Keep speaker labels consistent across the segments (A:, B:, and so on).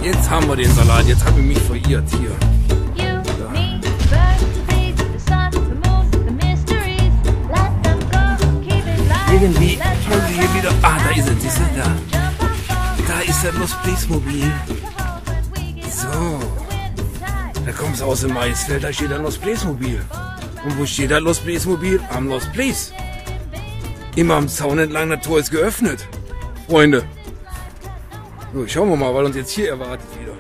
A: Jetzt haben wir den Salat. Jetzt habe ich mich verirrt hier. Irgendwie haben wir hier wieder... Ah, da ist es, siehst du, da. Da ist das Lost Place Mobil. So. Da kommt es aus dem Maisfeld, da steht ein Lost Place Mobil. Und wo steht das Lost Place Mobil? Am Lost Place. Immer am Zaun entlang, das Tor ist geöffnet. Freunde. So, schauen wir mal, was uns jetzt hier erwartet wieder.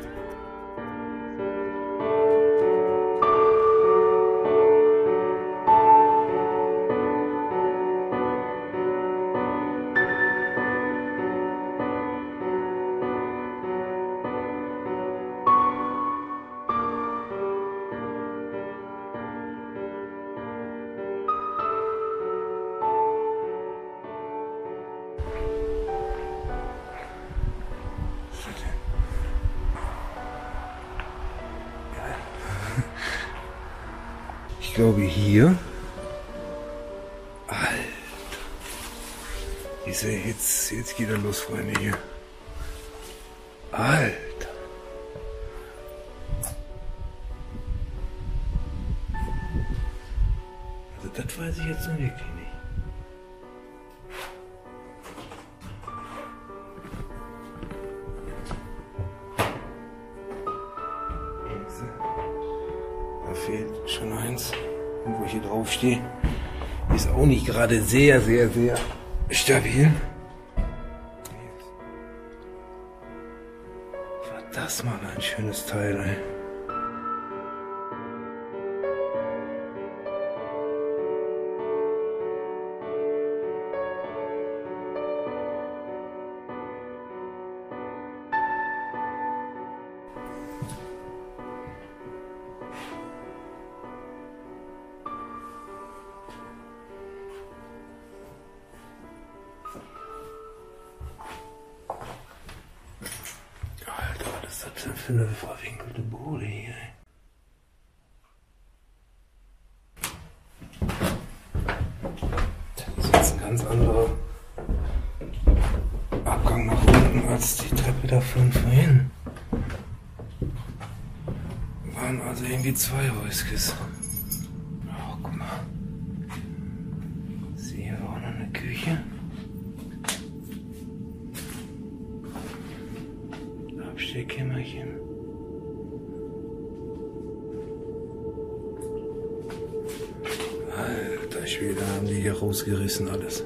A: Ich glaube hier. Alter. Jetzt geht er los, Freunde, hier. Alter. Also das weiß ich jetzt noch wirklich nicht. Da fehlt schon eins. Und wo ich hier drauf stehe, ist auch nicht gerade sehr stabil. War das mal ein schönes Teil, ey. Für eine verwinkelte Bude hier. Das ist jetzt ein ganz anderer Abgang nach unten als die Treppe da von vorhin. Waren also irgendwie zwei Häuskes. Oh, guck mal. Ich sehe hier auch noch eine Küche. Abstellkämmerchen. Alter Schwede, haben die hier rausgerissen alles.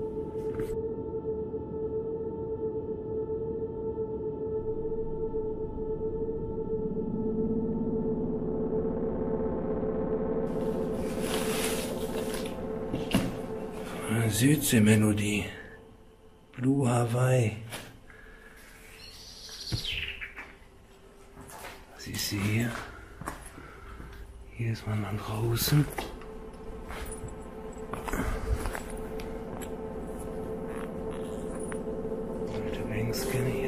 A: Südsee-Melodie. Blue Hawaii. Siehst du hier? Hier ist man dann draußen. Alte Bankskin hier.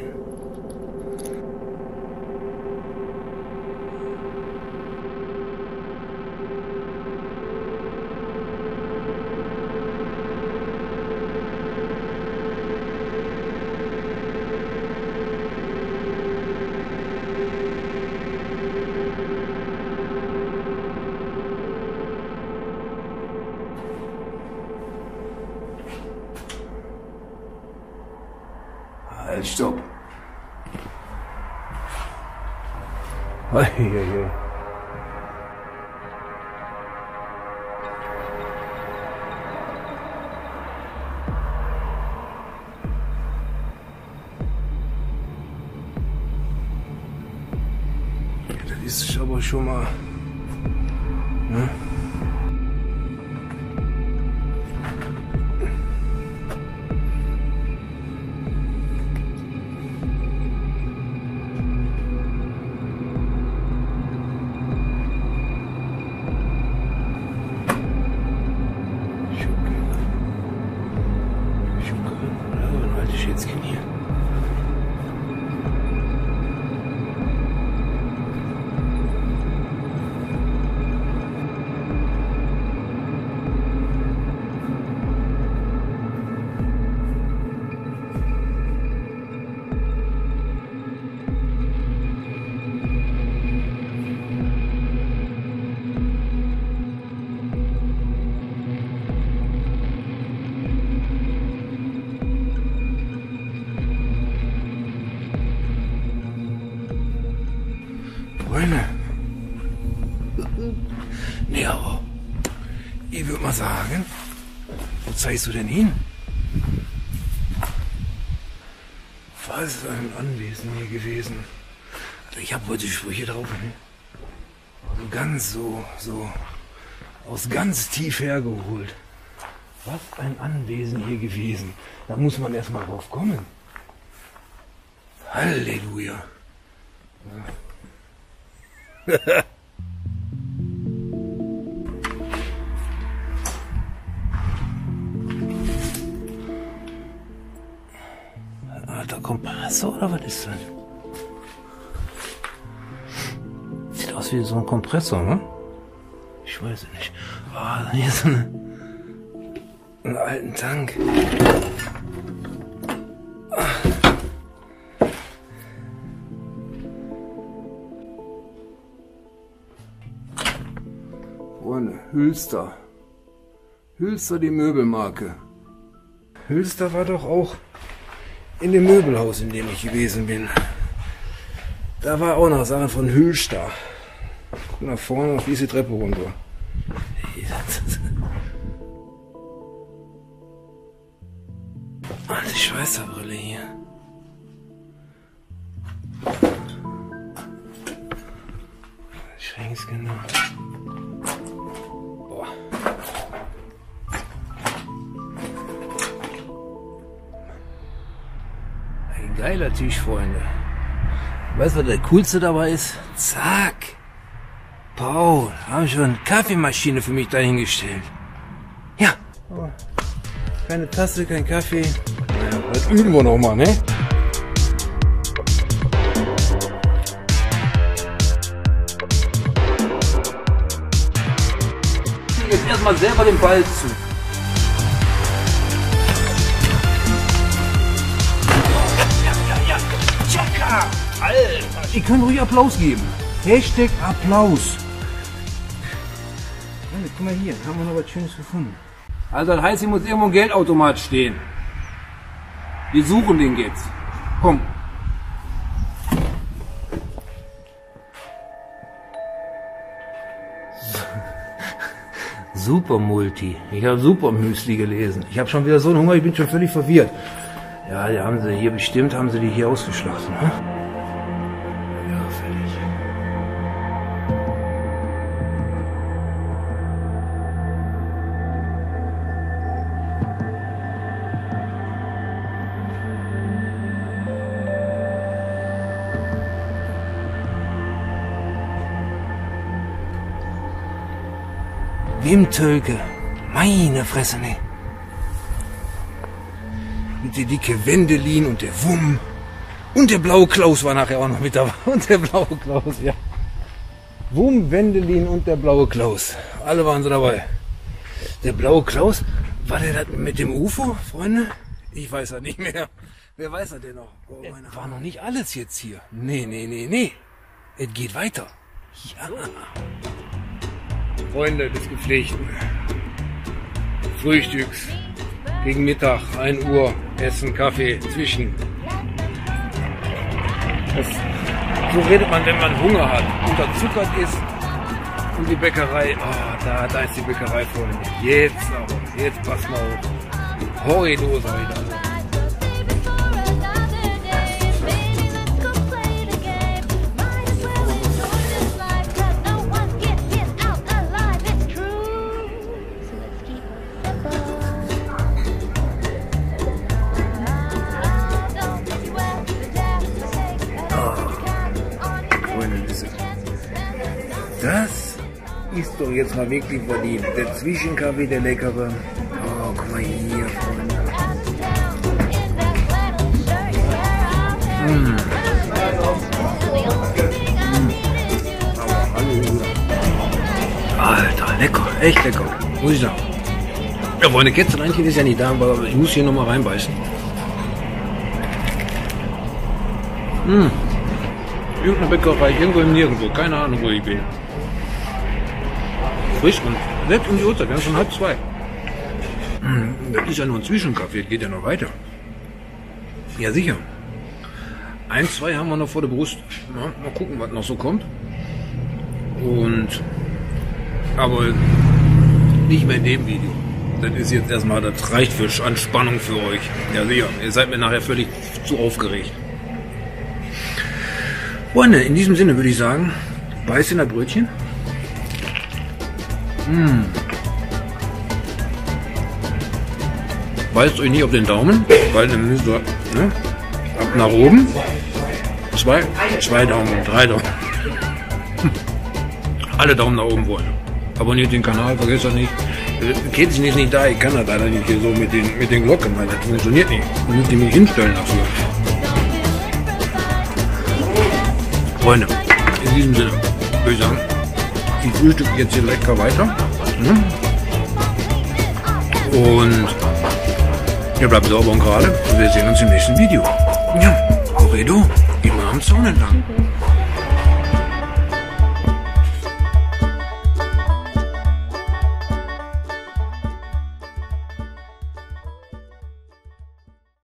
A: Halt, stopp. Eieiei. Das ist aber schon mal... Ne? Schätzchen hier. Freunde. Nee, aber ich würde mal sagen, wo zeigst du denn hin? Was ein Anwesen hier gewesen. Also ich habe heute Sprüche drauf. Ne? Also ganz so aus ganz tief hergeholt. Was ein Anwesen hier gewesen. Da muss man erst mal drauf kommen. Halleluja. Alter Kompressor oder was ist das? Sieht aus wie so ein Kompressor, ne? Ich weiß es nicht. Ah, hier ist einen alten Tank. Freunde, Hülster. Hülster, die Möbelmarke. Hülster war doch auch in dem Möbelhaus, in dem ich gewesen bin. Da war auch noch Sachen von Hülster. Guck nach vorne, fließt die Treppe runter. Alte Schweißerbrille hier. Schränkskender. Boah. Ein geiler Tisch, Freunde. Weißt du, was der coolste dabei ist? Zack. Paul, haben schon eine Kaffeemaschine für mich dahingestellt. Ja. Oh. Keine Tasse, kein Kaffee. Naja, das üben wir noch mal, ne? Jetzt erstmal selber den Ball zu. Ja. Tschakka! Alter! Ihr könnt ruhig Applaus geben. Hashtag Applaus. Guck mal hier, haben wir noch was Schönes gefunden. Also das heißt, hier muss irgendwo ein Geldautomat stehen. Wir suchen den jetzt. Komm. Super Multi. Ich habe Super Müsli gelesen. Ich habe schon wieder so einen Hunger, ich bin schon völlig verwirrt. Ja, die haben sie hier bestimmt, haben sie die hier ausgeschlossen. Ne? Ja, völlig. Wim Tölke, meine Fresse, ne? Mit der dicke Wendelin und der Wumm. Und der blaue Klaus war nachher auch noch mit dabei. Und der blaue Klaus, ja. Wumm, Wendelin und der blaue Klaus. Alle waren so dabei. Der blaue Klaus, war der das mit dem UFO, Freunde? Ich weiß das nicht mehr. Wer weiß das denn noch? Oh, war noch nicht alles jetzt hier. Nee. Es geht weiter. Ja. Freunde des Gepflegten. Frühstücks. Gegen Mittag, 1 Uhr, Essen, Kaffee, zwischen. So redet man, wenn man Hunger hat, unterzuckert ist. Und die Bäckerei, da ist die Bäckerei, Freunde. Jetzt passt mal auf. Horrido, sag ich da. Das ist doch jetzt mal wirklich verdient. Der Zwischenkaffee, der leckere. Oh, guck mal hier, Freunde. Alter, lecker, echt lecker. Muss ich sagen. Ja, Freunde, Kätzereinchen ist ja nicht da, aber ich muss hier nochmal reinbeißen. Irgendeine Bäckerei, irgendwo im Nirgendwo, keine Ahnung, wo ich bin. Frisch und selbst um die Uhrzeit, wir haben schon 1:30. Das ist ja nur ein Zwischenkaffee, geht ja noch weiter. Ja, sicher. 1, 2 haben wir noch vor der Brust. Mal gucken, was noch so kommt. Aber nicht mehr in dem Video. Das ist jetzt erstmal, das reicht für Anspannung für euch. Ja, sicher, ihr seid mir nachher völlig zu aufgeregt. Freunde, in diesem Sinne würde ich sagen, beißt in das Brötchen. Beißt euch nicht auf den Daumen, weil dann müsst ihr ab nach oben. Zwei Daumen, 3 Daumen. Alle Daumen nach oben wollen. Abonniert den Kanal, vergesst das nicht. Kätzchen ist nicht da, ich kann das leider nicht hier so mit den Glocken, weil das funktioniert nicht. Man müsst mich hinstellen dafür. Freunde, in diesem Sinne würde ich sagen, ich frühstücke jetzt hier lecker weiter. Und ihr bleibt sauber und gerade. Und wir sehen uns im nächsten Video. Ja, Corredo, immer am Zaun entlang.